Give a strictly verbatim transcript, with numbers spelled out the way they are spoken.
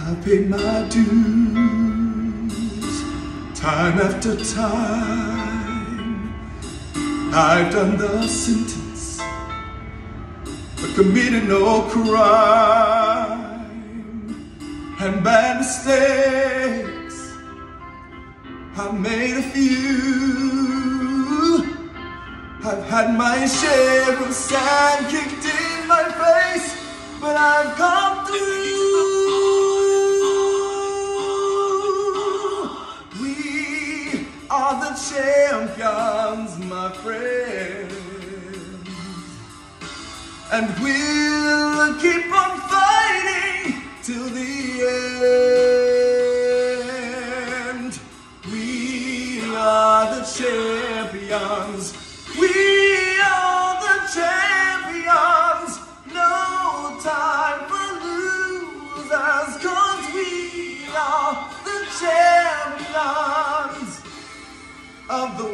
I've paid my dues time after time. I've done the sentence, but committed no crime. And bad mistakes, I've made a few. I've had my share of sand kicked in my face, but I've come through. We are the champions, my friends, and we'll keep on fighting till the end. We are the champions. We are the champions. No time for losers, 'cause we are the champions of the